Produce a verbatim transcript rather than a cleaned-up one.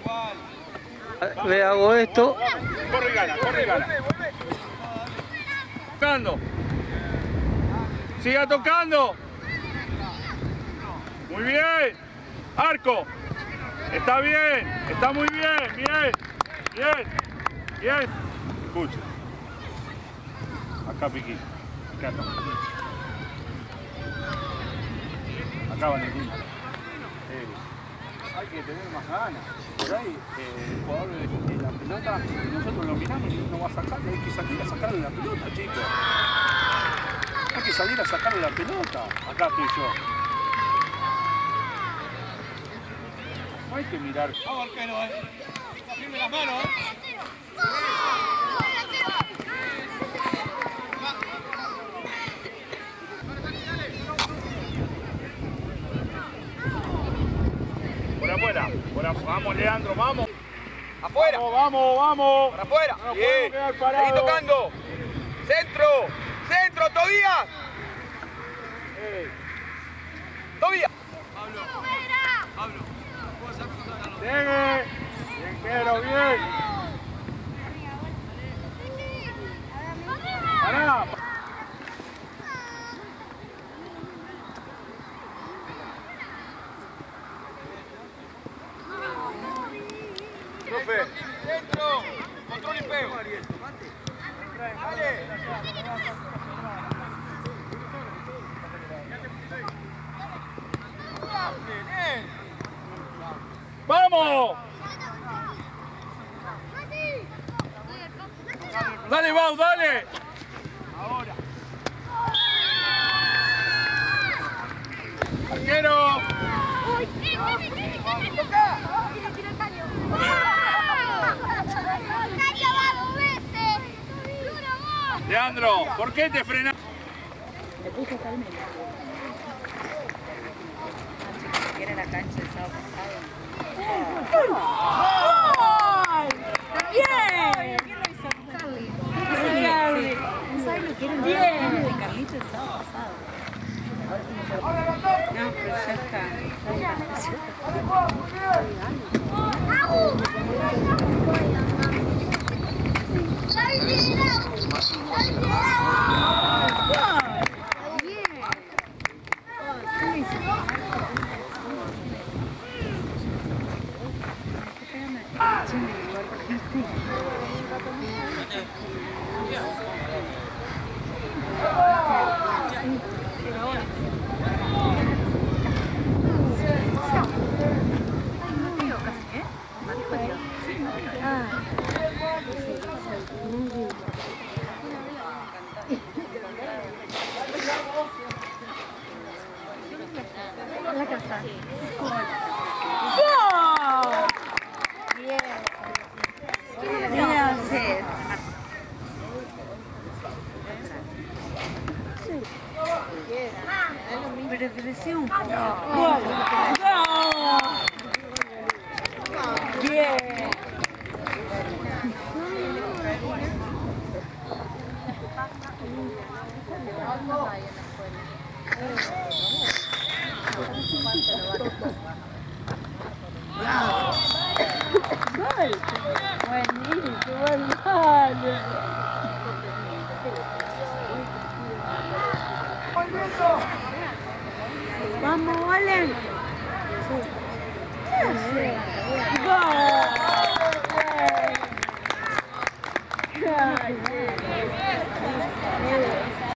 Le hago esto. Corre y gana, corre y gana. Tocando. Siga tocando. Muy bien. Arco. Está bien. Está muy bien. Bien. Bien. Bien. Escucha. Acá Piquín. Acá está. Acá Valentín. Eh, hay que tener más ganas. Por ahí eh, el jugador de, de la pelota, nosotros lo miramos y no va a sacar. Hay que salir a sacarle la pelota, chicos. Hay que salir a sacarle la pelota. Acá estoy yo. No hay que mirar. Vamos, arquero, eh. Firme las manos, eh. Por afuera, por afuera. Vamos, Leandro, vamos. Afuera. Vamos, vamos, vamos. Por afuera. No Bien. Ahí tocando. Centro. Centro, Tobías. Hey. Tobías. Pablo. Pablo. Llegue. Bien, quiero, bien. Pará. Profe. Centro. Control y pego. Dale. ¡Vamos! Dale, Bau, dale. Ahora. Arquero. Leandro, ¿por qué te frenas? Le puso calmera. Que era la cancha el sábado pasado. ¡Ay! ¡Bien! ¿Quién lo hizo? Carly. Carly. ¿No sabes lo que era el bien de Carlito el sábado pasado? No, pero ya está. La casa. ¡Wow! Bien. Bien. Pero creció un poco. ¡Wow! Bien. ¡Gol! Buenísimo, buen gol. Vamos, Valen. ¡Gol!